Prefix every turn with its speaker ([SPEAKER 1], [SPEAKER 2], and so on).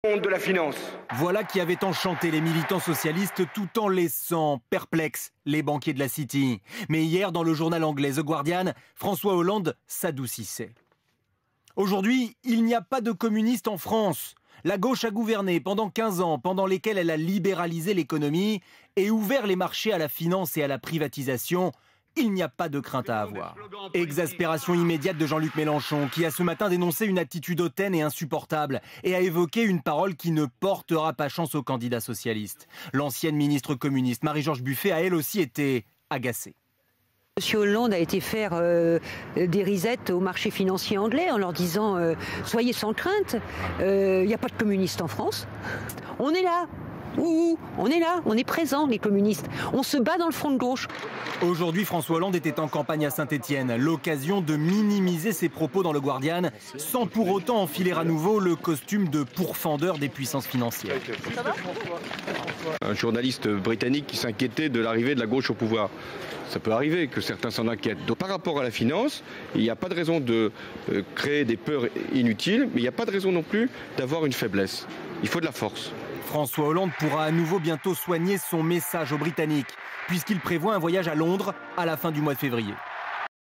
[SPEAKER 1] de la finance.
[SPEAKER 2] Voilà qui avait enchanté les militants socialistes tout en laissant perplexes les banquiers de la City. Mais hier, dans le journal anglais The Guardian, François Hollande s'adoucissait. Aujourd'hui, il n'y a pas de communistes en France. La gauche a gouverné pendant 15 ans, pendant lesquels elle a libéralisé l'économie et ouvert les marchés à la finance et à la privatisation. Il n'y a pas de crainte à avoir. Exaspération immédiate de Jean-Luc Mélenchon, qui a ce matin dénoncé une attitude hautaine et insupportable et a évoqué une parole qui ne portera pas chance aux candidats socialistes. L'ancienne ministre communiste Marie-Georges Buffet a elle aussi été agacée.
[SPEAKER 3] Monsieur Hollande a été faire des risettes au marché financier anglais en leur disant soyez sans crainte, il n'y a pas de communistes en France. On est là. On est là, on est présents les communistes, on se bat dans le front de gauche.
[SPEAKER 2] Aujourd'hui, François Hollande était en campagne à Saint-Étienne, l'occasion de minimiser ses propos dans le Guardian, sans pour autant enfiler à nouveau le costume de pourfendeur des puissances financières.
[SPEAKER 4] Un journaliste britannique qui s'inquiétait de l'arrivée de la gauche au pouvoir. Ça peut arriver que certains s'en inquiètent. Donc, par rapport à la finance, il n'y a pas de raison de créer des peurs inutiles, mais il n'y a pas de raison non plus d'avoir une faiblesse. Il faut de la force.
[SPEAKER 2] François Hollande pourra à nouveau bientôt soigner son message aux Britanniques, puisqu'il prévoit un voyage à Londres à la fin du mois de février.